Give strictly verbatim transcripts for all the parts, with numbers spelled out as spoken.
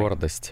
Гордость.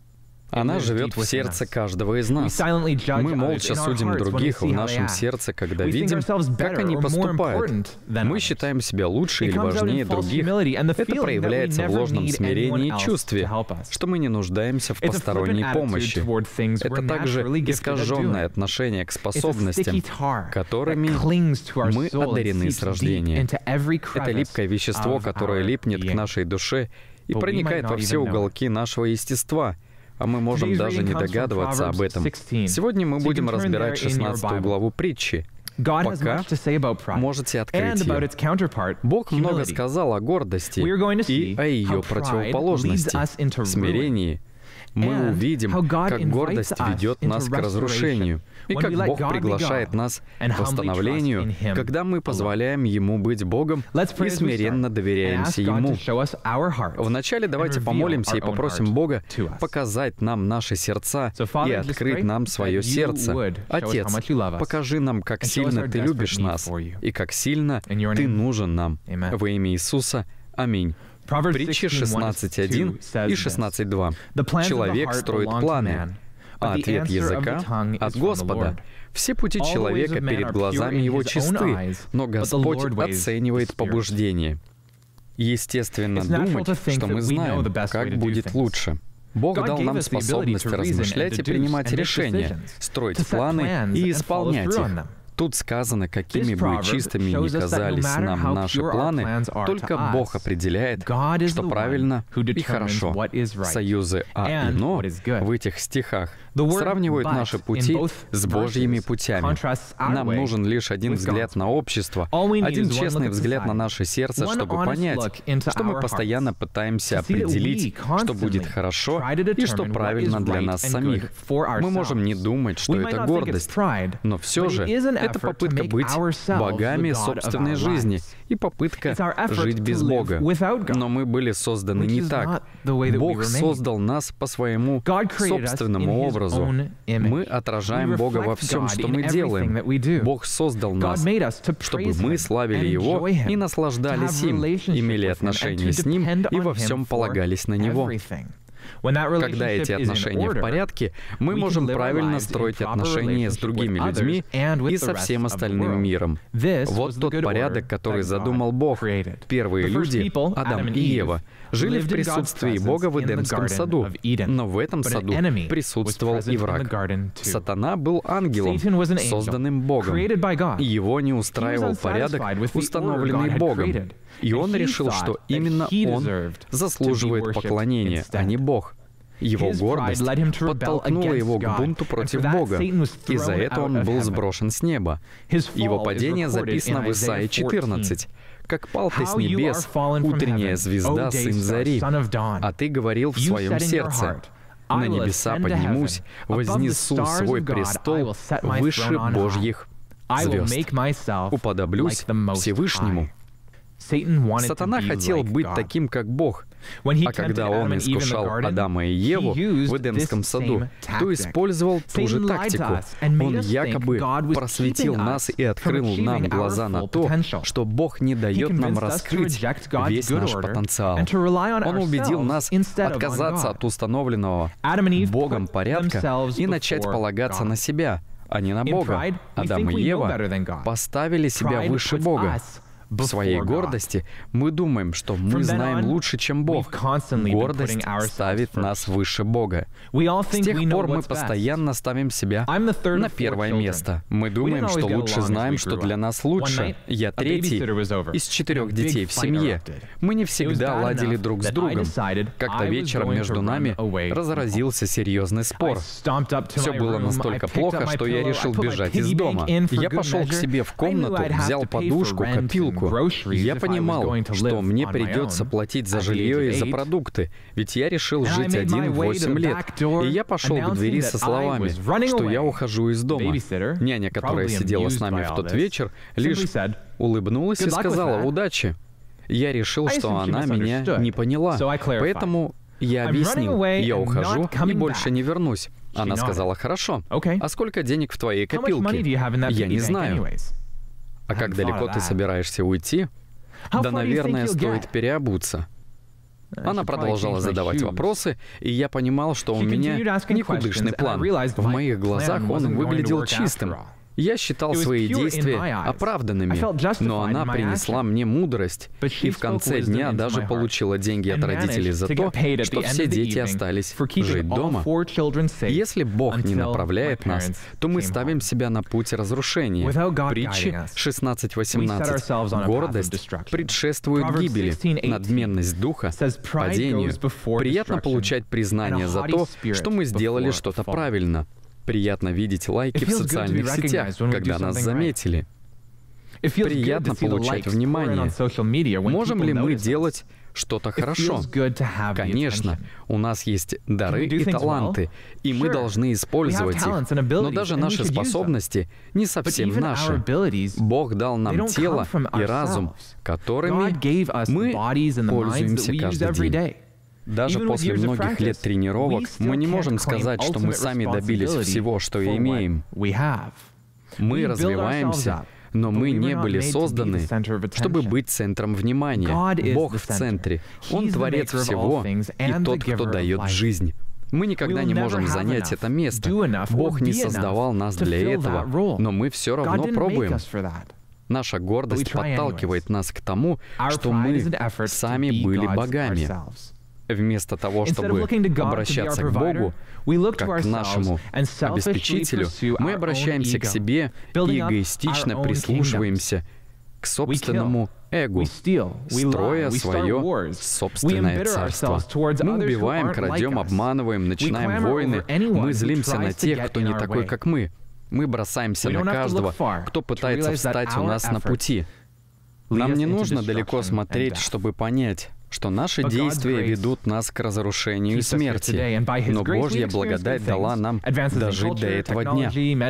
Она живет в сердце каждого из нас. Мы молча судим других в нашем сердце, когда видим, как они поступают. Мы считаем себя лучше или важнее других. Это проявляется в ложном смирении и чувстве, что мы не нуждаемся в посторонней помощи. Это также искаженное отношение к способностям, которыми мы одарены с рождения. Это липкое вещество, которое липнет к нашей душе и проникает во все уголки нашего естества, а мы можем даже не догадываться об этом. Сегодня мы будем разбирать шестнадцатую главу притчи. Пока можете открыть ее. Бог много сказал о гордости и о ее противоположности, смирении. Мы увидим, как гордость ведет нас к разрушению, и как Бог приглашает нас к восстановлению, когда мы позволяем Ему быть Богом и смиренно доверяемся Ему. Вначале давайте помолимся и попросим Бога показать нам наши сердца и открыть нам свое сердце. Отец, покажи нам, как сильно Ты любишь нас и как сильно Ты нужен нам. Во имя Иисуса. Аминь. Притчи шестнадцать один и шестнадцать два. Человек строит планы, а ответ языка от Господа. Все пути человека перед глазами его чисты, но Господь оценивает побуждение. Естественно думать, что мы знаем, как будет лучше. Бог дал нам способность размышлять и принимать решения, строить планы и исполнять их. Тут сказано, какими бы чистыми ни казались нам наши планы, только Бог определяет, что правильно и хорошо. Союзы «а» и «но» в этих стихах сравнивают наши пути с Божьими путями. Нам нужен лишь один взгляд на общество, один честный взгляд на наше сердце, чтобы понять, что мы постоянно пытаемся определить, что будет хорошо и что правильно для нас самих. Мы можем не думать, что это гордость, но все же это попытка быть богами собственной жизни и попытка жить без Бога. Но мы были созданы не так. Бог создал нас по своему собственному образу. Мы отражаем Бога во всем, что мы делаем. Бог создал нас, чтобы мы славили Его и наслаждались им, имели отношения с Ним и во всем полагались на Него. Когда эти отношения в порядке, мы можем правильно строить отношения с другими людьми и со всем остальным миром. Вот тот порядок, который задумал Бог. Первые люди, Адам и Ева, жили в присутствии Бога в Эдемском саду, но в этом саду присутствовал и враг. Сатана был ангелом, созданным Богом, и его не устраивал порядок, установленный Богом. И он решил, что именно он заслуживает поклонения, а не Бог. Его гордость подтолкнула его к бунту против Бога, и за это он был сброшен с неба. Его падение записано в Исаии четырнадцать. «Как пал ты с небес, утренняя звезда, сын зари, а ты говорил в своем сердце, на небеса поднимусь, вознесу свой престол выше Божьих звезд, уподоблюсь Всевышнему». Сатана хотел быть таким, как Бог. А когда он искушал Адама и Еву в Эдемском саду, то использовал ту же тактику. Он якобы просветил нас и открыл нам глаза на то, что Бог не дает нам раскрыть весь наш потенциал. Он убедил нас отказаться от установленного Богом порядка и начать полагаться на себя, а не на Бога. Адам и Ева поставили себя выше Бога. В своей гордости мы думаем, что мы знаем лучше, чем Бог. Гордость ставит нас выше Бога. С тех пор мы постоянно ставим себя на первое место. Мы думаем, что лучше знаем, что для нас лучше. Я третий из четырех детей в семье. Мы не всегда ладили друг с другом. Как-то вечером между нами разразился серьезный спор. Все было настолько плохо, что я решил бежать из дома. Я пошел к себе в комнату, взял подушку, копилку. Я понимал, что мне придется платить за жилье и за продукты, ведь я решил жить один восемь лет. И я пошел к двери со словами, что я ухожу из дома. Няня, которая сидела с нами в тот вечер, лишь улыбнулась и сказала «удачи». Я решил, что она меня не поняла, поэтому я объяснил, я ухожу и больше не вернусь. Она сказала «хорошо, а сколько денег в твоей копилке?» Я не знаю. А как далеко ты собираешься уйти? Да, наверное, стоит переобуться. Она продолжала задавать вопросы, и я понимал, что у меня никудышный план. В моих глазах он выглядел чистым. Я считал свои действия оправданными, но она принесла мне мудрость, и в конце дня даже получила деньги от родителей за то, что все дети остались жить дома. Если Бог не направляет нас, то мы ставим себя на путь разрушения. Притчи шестнадцать восемнадцать. Гордость предшествует гибели, надменность духа — падению. Приятно получать признание за то, что мы сделали что-то правильно. Приятно видеть лайки в социальных сетях, когда нас заметили. Приятно получать внимание. Можем ли мы делать что-то хорошо? Конечно, у нас есть дары и таланты, и мы должны использовать их. Но даже наши способности не совсем наши. Бог дал нам тело и разум, которыми мы пользуемся каждый день. Даже после многих лет тренировок мы не можем сказать, что мы сами добились всего, что имеем. Мы развиваемся, но мы не были созданы, чтобы быть центром внимания. Бог в центре. Он творец всего и тот, кто дает жизнь. Мы никогда не можем занять это место. Бог не создавал нас для этого, но мы все равно пробуем. Наша гордость подталкивает нас к тому, что мы сами были богами. Вместо того, чтобы обращаться к Богу, как к нашему обеспечителю, мы обращаемся к себе и эгоистично прислушиваемся к собственному эгу, строя свое собственное царство. Мы убиваем, крадем, обманываем, начинаем войны, мы злимся на тех, кто не такой, как мы. Мы бросаемся на каждого, кто пытается встать у нас на пути. Нам не нужно далеко смотреть, чтобы понять, что наши действия ведут нас к разрушению и смерти. Но Божья благодать дала нам дожить до этого дня.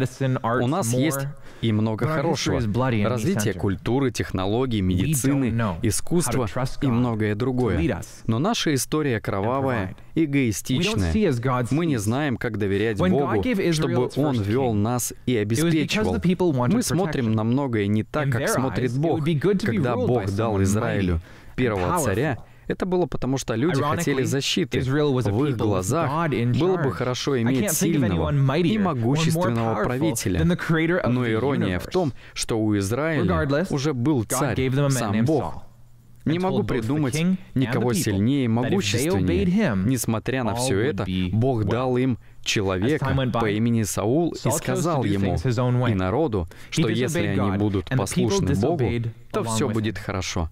У нас есть и много хорошего. Развитие культуры, технологий, медицины, искусства и многое другое. Но наша история кровавая, эгоистичная. Мы не знаем, как доверять Богу, чтобы Он вел нас и обеспечивал. Мы смотрим на многое не так, как смотрит Бог. Когда Бог дал Израилю первого царя, это было потому, что люди хотели защиты. В их глазах было бы хорошо иметь сильного и могущественного правителя. Но ирония в том, что у Израиля уже был царь, сам Бог. Не могу придумать никого сильнее и могущественнее. Несмотря на все это, Бог дал им человека по имени Саул и сказал ему и народу, что если они будут послушны Богу, то все будет хорошо.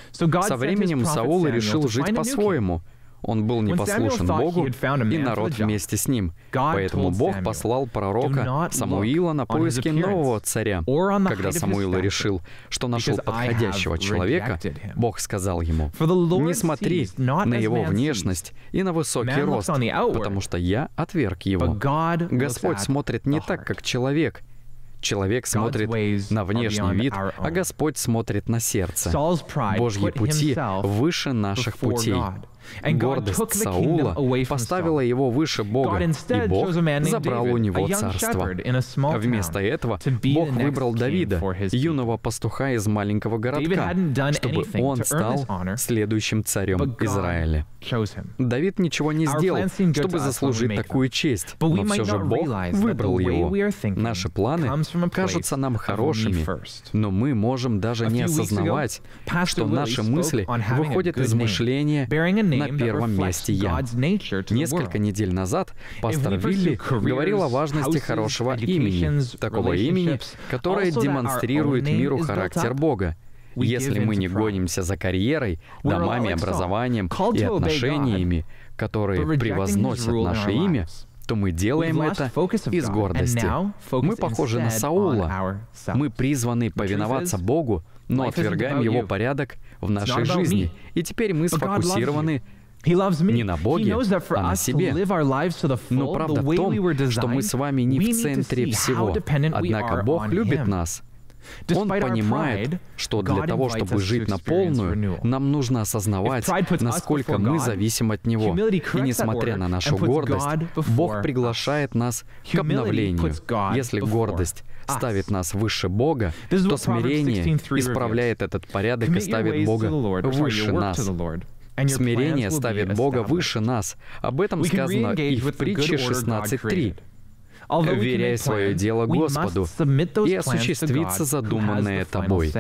Со временем Саул решил жить по-своему. Он был непослушен Богу, и народ вместе с ним. Поэтому Бог послал пророка Самуила на поиски нового царя. Когда Самуил решил, что нашел подходящего человека, Бог сказал ему: «Не смотри на его внешность и на высокий рост, потому что я отверг его». Господь смотрит не так, как человек. Человек смотрит на внешний вид, а Господь смотрит на сердце. Божьи пути выше наших путей. Гордость Саула поставила его выше Бога, и Бог забрал у него царство. Вместо этого Бог выбрал Давида, юного пастуха из маленького городка, чтобы он стал следующим царем Израиля. Давид ничего не сделал, чтобы заслужить такую честь, но все же Бог выбрал его. Наши планы кажутся нам хорошими, но мы можем даже не осознавать, что наши мысли выходят из мышления на первом месте «я». Несколько недель назад пастор Вилли говорил о важности хорошего имени, такого имени, которое демонстрирует миру характер Бога. Если мы не гонимся за карьерой, домами, образованием и отношениями, которые превозносят наше имя, то мы делаем это из гордости. Мы похожи на Саула. Мы призваны повиноваться Богу, но отвергаем Его порядок в нашей жизни. И теперь мы сфокусированы не на Боге, а на себе. Но правда в том, что мы с вами не в центре всего. Однако Бог любит нас. Он понимает, что для того, чтобы жить на полную, нам нужно осознавать, насколько мы зависим от Него. И несмотря на нашу гордость, Бог приглашает нас к обновлению. Если гордость ставит нас выше Бога, то смирение исправляет этот порядок и ставит Бога выше нас. Смирение ставит Бога выше нас. Об этом сказано и в притче шестнадцать три. «Вверяй свое дело Господу, и осуществится задуманное тобой».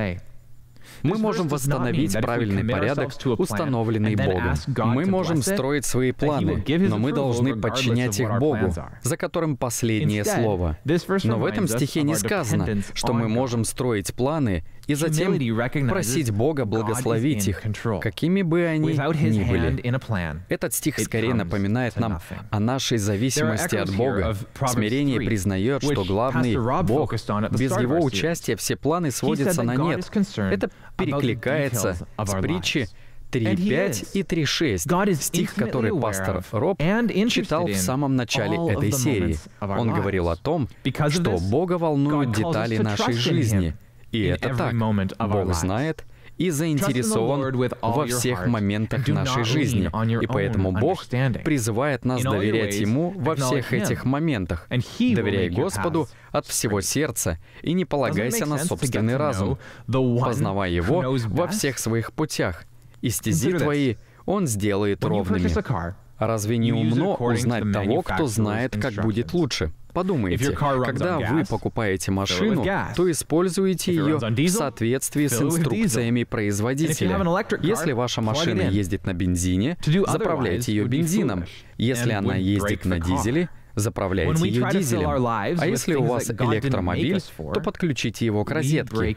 Мы можем восстановить правильный порядок, установленный Богом. Мы можем строить свои планы, но мы должны подчинять их Богу, за которым последнее слово. Но в этом стихе не сказано, что мы можем строить планы и затем просить Бога благословить их, какими бы они ни были. Этот стих скорее напоминает нам о нашей зависимости от Бога. Смирение признает, что главный — Бог. Без Его участия все планы сводятся на нет. Это перекликается с притчи три пять и три шесть, стих, который пастор Роб читал в самом начале этой серии. Он говорил о том, что Бога волнуют детали нашей жизни. И это так. Бог знает и заинтересован во всех моментах нашей жизни. И поэтому Бог призывает нас доверять Ему во всех этих моментах. Доверяй Господу от всего сердца и не полагайся на собственный разум. Познавай Его во всех своих путях, и стези твои Он сделает ровными. Разве не умно узнать того, кто знает, как будет лучше? Подумайте, когда вы покупаете машину, то используете ее в соответствии с инструкциями производителя. Если ваша машина ездит на бензине, заправляйте ее бензином. Если она ездит на дизеле, заправляйте ее дизелем. А если у вас электромобиль, то подключите его к розетке.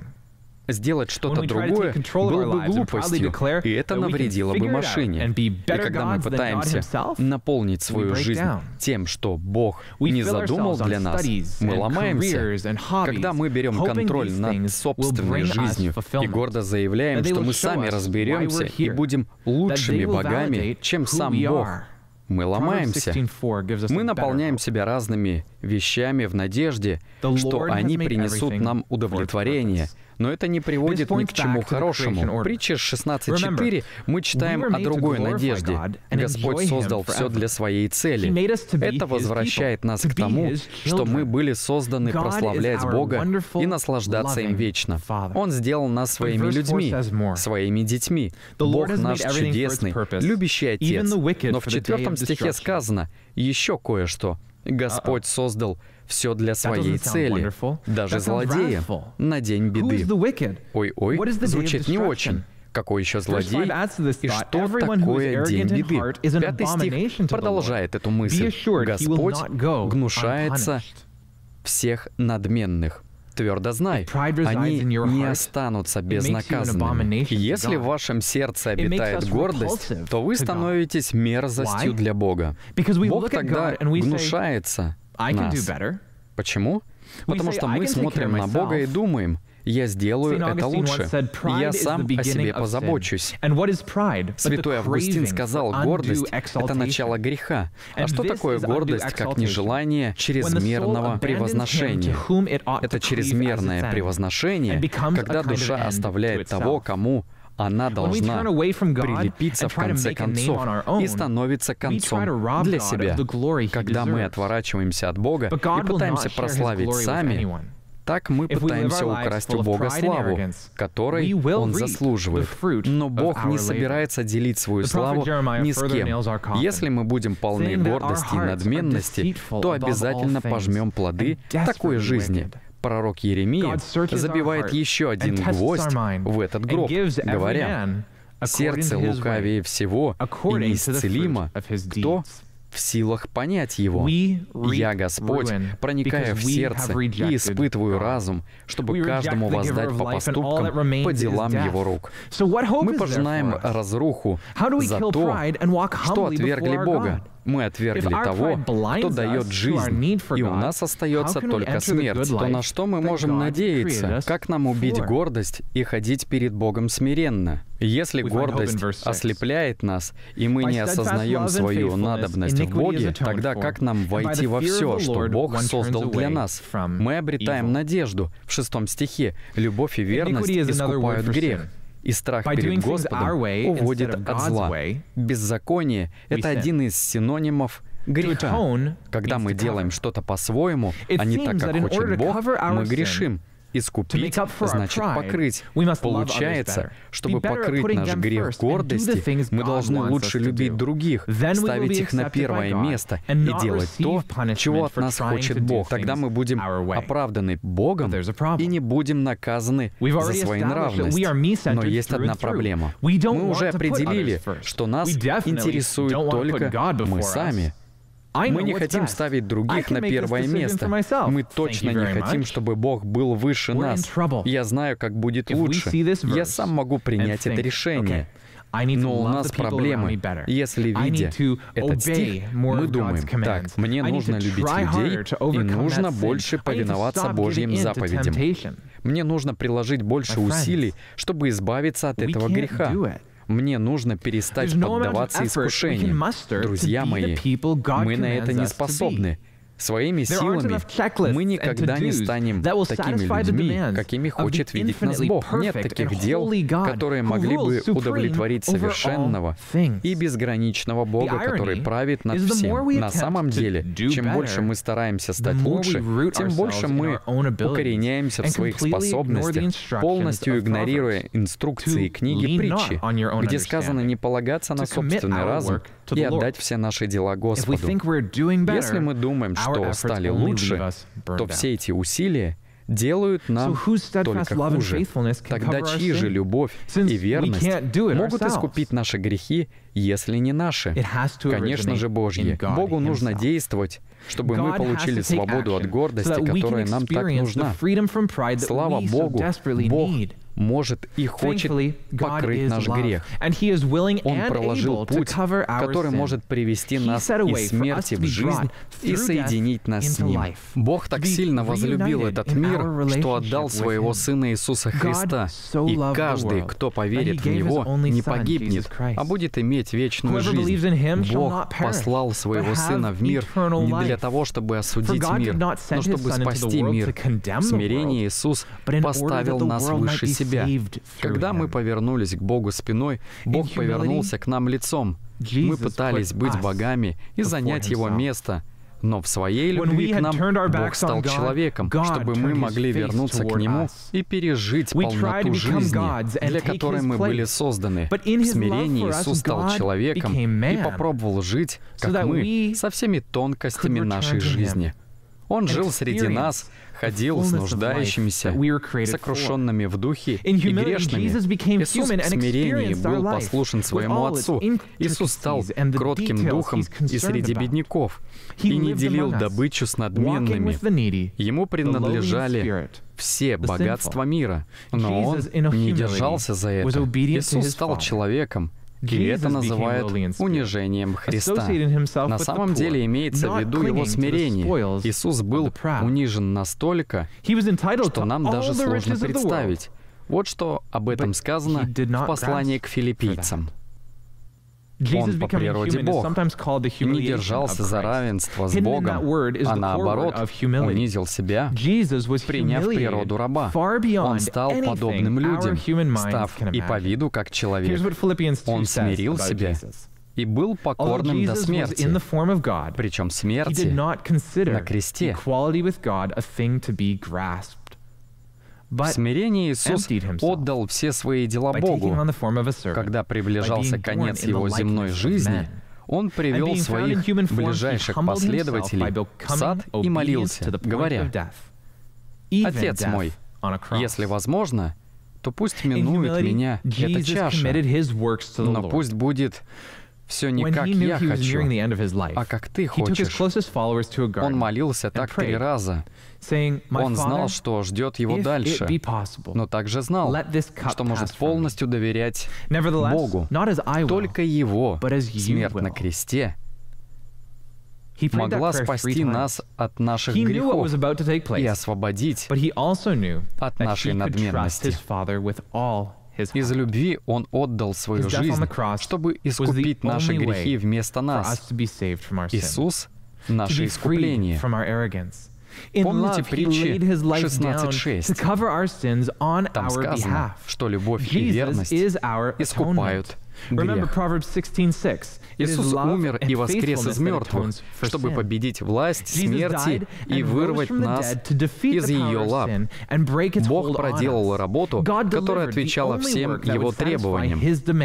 Сделать что-то другое было бы глупостью, и это навредило бы машине. И когда мы пытаемся наполнить свою жизнь тем, что Бог не задумал для нас, мы ломаемся. Когда мы берем контроль над собственной жизнью и гордо заявляем, что мы сами разберемся и будем лучшими богами, чем сам Бог, мы ломаемся. Мы наполняем себя разными вещами в надежде, что они принесут нам удовлетворение, но это не приводит ни к чему хорошему. В притче шестнадцать четыре мы читаем о другой надежде. Господь создал все для своей цели. Это возвращает нас к тому, что мы были созданы прославлять Бога и наслаждаться им вечно. Он сделал нас своими людьми, своими детьми. Бог наш чудесный, любящий Отец. Но в четвертом стихе сказано еще кое-что. Господь создал все для своей цели, даже злодея, на день беды. Ой-ой, звучит не очень. Какой еще злодей? И что такое день беды? Пятый стих продолжает эту мысль. Господь гнушается всех надменных. Твердо знай, они не останутся безнаказанными. Если в вашем сердце обитает гордость, то вы становитесь мерзостью для Бога. Бог тогда гнушается нас. Почему? Потому что мы смотрим на Бога и думаем: «Я сделаю это лучше. Я сам о себе позабочусь». Святой Августин сказал: гордость — это начало греха. А что такое гордость, как нежелание чрезмерного превозношения? Это чрезмерное превозношение, когда душа оставляет того, кому она должна прилепиться в конце концов и становится концом для себя. Когда мы отворачиваемся от Бога и пытаемся прославить сами, так мы пытаемся украсть у Бога славу, которой Он заслуживает. Но Бог не собирается делить свою славу ни с кем. Если мы будем полны гордости и надменности, то обязательно пожмем плоды такой жизни. Пророк Иеремия забивает еще один гвоздь в этот гроб, говоря: «Сердце лукавее всего и неисцелимо, кто в силах понять его? Я, Господь, проникаю в сердце и испытываю разум, чтобы каждому воздать по поступкам, по делам его рук». Мы пожинаем разруху за то, что отвергли Бога. Мы отвергли того, кто дает жизнь, и у нас остается только смерть. То на что мы можем надеяться? Как нам убить гордость и ходить перед Богом смиренно? Если гордость ослепляет нас, и мы не осознаем свою надобность в Боге, тогда как нам войти во все, что Бог создал для нас? Мы обретаем надежду. В шестом стихе «Любовь и верность искупают грех». И страх перед Господом уводит от зла. Беззаконие — это один из синонимов греха. Когда мы делаем что-то по-своему, а не так, как хочет Бог, мы грешим. Искупить значит покрыть. Получается, чтобы покрыть наш грех гордости, мы должны лучше любить других, ставить их на первое место и делать то, чего от нас хочет Бог. Тогда мы будем оправданы Богом и не будем наказаны за своенравность. Но есть одна проблема. Мы уже определили, что нас интересует только мы сами. Мы не хотим ставить других на первое место. Мы точно не хотим, чтобы Бог был выше нас. Я знаю, как будет лучше. Я сам могу принять это решение. Но у нас проблемы. Если, видя этот стих, мы думаем, так, мне нужно любить людей и нужно больше повиноваться Божьим заповедям. Мне нужно приложить больше усилий, чтобы избавиться от этого греха. Мне нужно перестать поддаваться искушениям. Друзья мои, мы на это не способны. Своими силами мы никогда не станем такими людьми, какими хочет видеть нас Бог. Нет таких дел, которые могли бы удовлетворить совершенного и безграничного Бога, который правит над всем. На самом деле, чем больше мы стараемся стать лучше, тем больше мы укореняемся в своих способностях, полностью игнорируя инструкции книги притчи, где сказано не полагаться на собственный разум и отдать все наши дела Господу. Если мы думаем, что стали лучше, то все эти усилия делают нам только хуже. Тогда чьи же любовь и верность могут искупить наши грехи, если не наши? Конечно же, Божьи. Богу нужно действовать, чтобы мы получили свободу от гордости, которая нам так нужна. Слава Богу, Бог может и хочет покрыть наш грех. Он проложил путь, который может привести нас из смерти в жизнь и соединить нас с Ним. Бог так сильно возлюбил этот мир, что отдал Своего Сына Иисуса Христа, и каждый, кто поверит в Него, не погибнет, а будет иметь вечную жизнь. Бог послал Своего Сына в мир не для того, чтобы осудить мир, но чтобы спасти мир. В смирении Иисус поставил нас выше себя. Когда мы повернулись к Богу спиной, Бог повернулся к нам лицом. Мы пытались быть богами и занять Его место, но в своей любви к нам Бог стал человеком, чтобы мы могли вернуться к Нему и пережить полноту жизни, для которой мы были созданы. В смирении Иисус стал человеком и попробовал жить, как мы, со всеми тонкостями нашей жизни. Он жил среди нас, ходил с нуждающимися, сокрушенными в духе и грешными. Иисус в смирении был послушен своему Отцу. Иисус стал кротким духом и среди бедняков, и не делил добычу с надменными. Ему принадлежали все богатства мира, но Он не держался за это. Иисус стал человеком, и это называют унижением Христа. На самом деле имеется в виду Его смирение. Иисус был унижен настолько, что нам даже сложно представить. Вот что об этом сказано в послании к филиппийцам. Он по природе Бог, не держался за равенство с Богом, а наоборот, унизил себя, приняв природу раба. Он стал подобным людям, став и по виду как человек. Он смирил себя и был покорным до смерти, причем смерти на кресте. В смирении Иисус отдал все свои дела Богу. Когда приближался конец Его земной жизни, Он привел своих ближайших последователей в сад и молился, говоря: «Отец мой, если возможно, то пусть минует меня эта чаша, но пусть будет все не как я хочу, а как Ты хочешь». Он молился так три раза. Он знал, что ждет его дальше, но также знал, что может полностью доверять Богу. Только Его смерть на кресте могла спасти нас от наших грехов и освободить от нашей надменности. Из любви Он отдал свою жизнь, чтобы искупить наши грехи вместо нас. Иисус — наше искупление. Помните притчи шестнадцать шесть? Там сказано, что любовь и верность искупают грех. Иисус умер и воскрес из мертвых, чтобы победить власть смерти и вырвать нас из ее лап. Бог проделал работу, которая отвечала всем Его требованиям.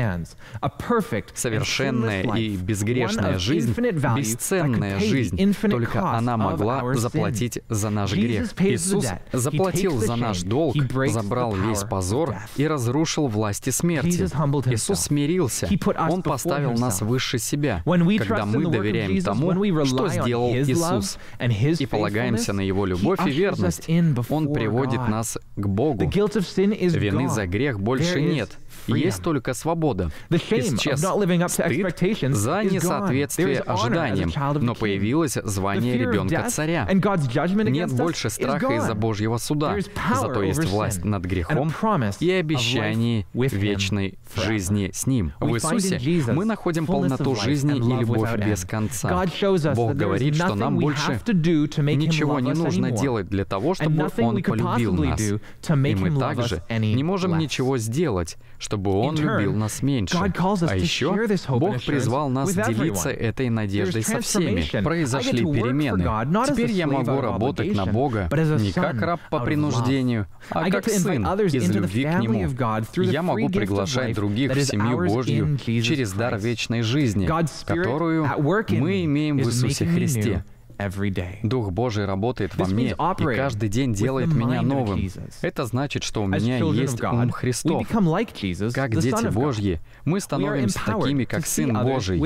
Совершенная и безгрешная жизнь, бесценная жизнь, только она могла заплатить за наш грех. Иисус заплатил за наш долг, забрал весь позор и разрушил власти смерти. Иисус смирился, Он поставил нас выше себя, когда мы доверяем тому, что сделал Иисус, и полагаемся на Его любовь и верность. Он приводит нас к Богу. Вины за грех больше нет. Есть только свобода. Исчез стыд за несоответствие ожиданиям, но появилось звание ребенка царя. Нет больше страха из-за Божьего суда, зато есть власть над грехом и обещание вечной жизни с Ним. В Иисусе мы находим полноту жизни и любовь без конца. Бог говорит, что нам больше ничего не нужно делать для того, чтобы Он полюбил нас. И мы также не можем ничего сделать, чтобы Он любил нас меньше. А еще Бог призвал нас делиться этой надеждой со всеми. Произошли перемены. Теперь я могу работать на Бога не как раб по принуждению, а как сын из любви к Нему. Я могу приглашать других в семью Божью через дар вечной жизни, которую мы имеем в Иисусе Христе. Дух Божий работает во мне и каждый день делает меня новым. Это значит, что у меня есть ум Христов. Как дети Божьи, мы становимся такими, как Сын Божий,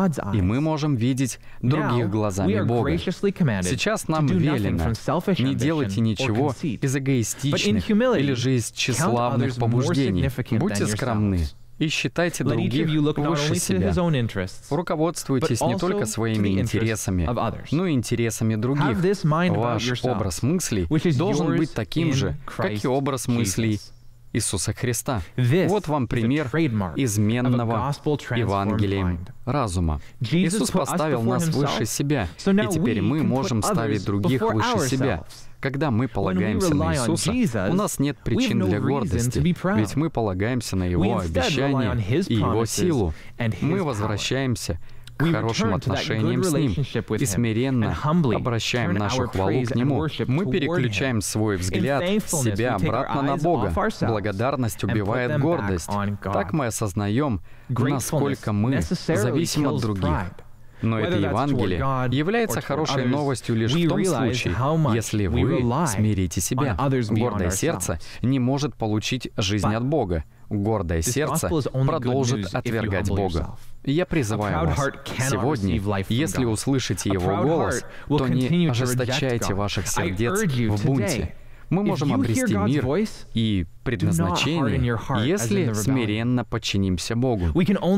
и мы можем видеть других глазами Бога. Сейчас нам велено: не делайте ничего из эгоистичных или же из тщеславных побуждений. Будьте скромны и считайте других выше себя. Руководствуйтесь не только своими интересами, но и интересами других. Ваш образ мыслей должен быть таким же, как и образ мыслей Иисуса Христа. Вот вам пример изменного Евангелием разума. Иисус поставил нас выше себя, и теперь мы можем ставить других выше себя. Когда мы полагаемся на Иисуса, у нас нет причин для гордости, ведь мы полагаемся на Его обещания и Его силу. Мы возвращаемся к хорошим отношениям с Ним и смиренно обращаем нашу хвалу к Нему. Мы переключаем свой взгляд с себя обратно на Бога. Благодарность убивает гордость. Так мы осознаем, насколько мы зависим от других. Но это Евангелие является хорошей новостью лишь в том случае, если вы смирите себя. Гордое сердце не может получить жизнь от Бога. Гордое сердце продолжит отвергать Бога. Я призываю вас сегодня, если услышите Его голос, то не ожесточайте ваших сердец в бунте. Мы можем обрести мир и предназначение, если смиренно подчинимся Богу.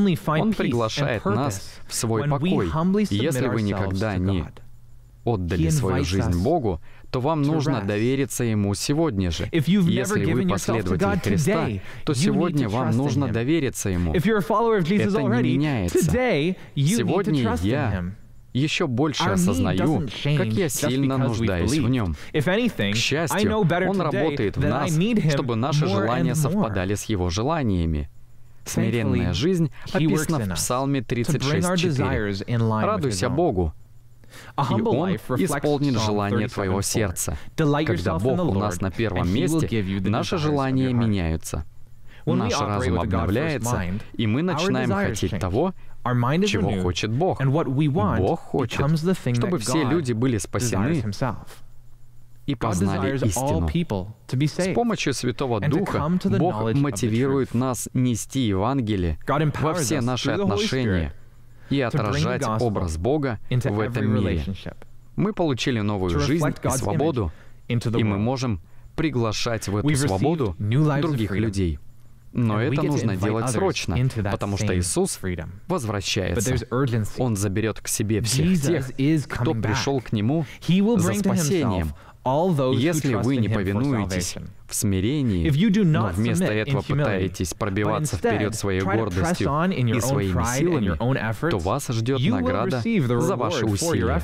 Он приглашает нас в свой покой. Если вы никогда не отдали свою жизнь Богу, то вам нужно довериться Ему сегодня же. Если вы последователь Христа, то сегодня вам нужно довериться Ему. Это не меняется. Сегодня я еще больше осознаю, как я сильно нуждаюсь в Нем. К счастью, Он работает в нас, чтобы наши желания совпадали с Его желаниями. Смиренная жизнь описана в Псалме тридцать шесть четыре. «Радуйся Богу, и Он исполнит желание твоего сердца». Когда Бог у нас на первом месте, наши желания меняются. Наш разум обновляется, и мы начинаем хотеть того, чего хочет Бог. Бог хочет, чтобы все люди были спасены и познали истину. С помощью Святого Духа Бог мотивирует нас нести Евангелие во все наши отношения и отражать образ Бога в этом мире. Мы получили новую жизнь и свободу, и мы можем приглашать в эту свободу других людей. Но это нужно делать срочно, потому что Иисус возвращается. Он заберет к себе всех тех, кто пришел к Нему за спасением. Если вы не повинуетесь в смирении, но вместо этого пытаетесь пробиваться вперед своей гордостью и своими силами, то вас ждет награда за ваши усилия.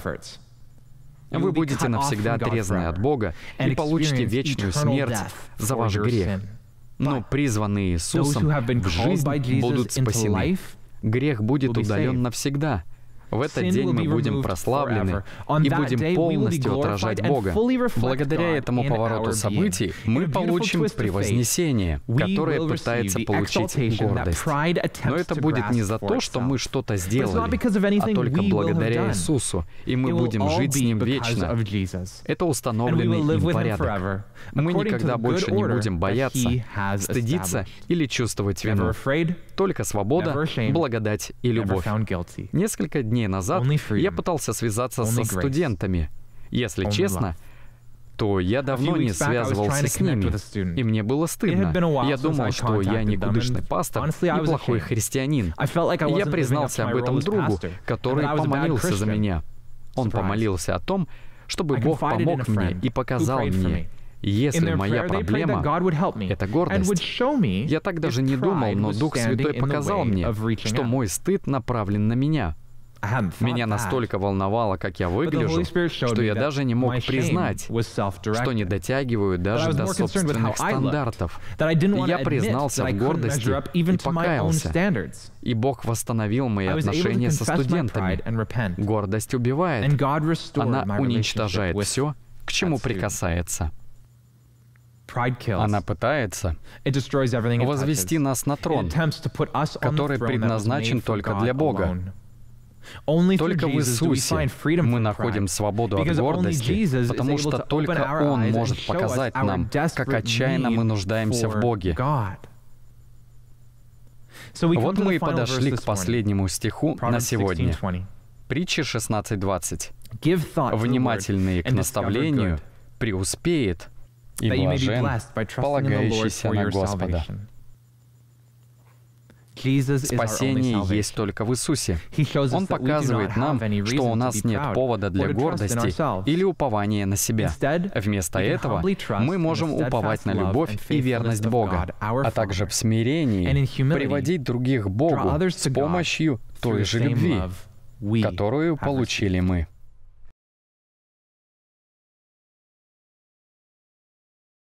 Вы будете навсегда отрезаны от Бога и получите вечную смерть за ваш грех. Но призванные Иисусом в жизнь будут спасены. Грех будет удален навсегда. В этот день мы будем прославлены и будем полностью отражать Бога. Благодаря этому повороту событий мы получим превознесение, которое пытается получить гордость. Но это будет не за то, что мы что-то сделали, а только благодаря Иисусу, и мы будем жить с Ним вечно. Это установленный им порядок. Мы никогда больше не будем бояться, стыдиться или чувствовать вину. Только свобода, благодать и любовь. Несколько дней назад я пытался связаться со студентами. Если честно, то я давно не связывался с ними, и мне было стыдно. Я думал, что я никудышный пастор и плохой христианин. Я признался об этом другу, который помолился за меня. Он помолился о том, чтобы Бог помог мне и показал мне, если моя проблема — это гордость. Я так даже не думал, но Дух Святой показал мне, что мой стыд направлен на меня. Меня настолько волновало, как я выгляжу, что я даже не мог признать, что не дотягиваю даже до собственных стандартов. Я признался в гордости и покаялся. И Бог восстановил мои отношения со студентами. Гордость убивает. Она уничтожает все, к чему прикасается. Она пытается возвести нас на трон, который предназначен только для Бога. Только в Иисусе мы находим свободу от гордости, потому что только Он может показать нам, как отчаянно мы нуждаемся в Боге. Вот мы и подошли к последнему стиху на сегодня. Притча шестнадцать двадцать. «Внимательные к наставлению преуспеет, и блажен, полагающийся на Господа». Спасение есть только в Иисусе. Он показывает нам, что у нас нет повода для гордости или упования на себя. Вместо этого мы можем уповать на любовь и верность Бога, а также в смирении приводить других к Богу с помощью той же любви, которую получили мы.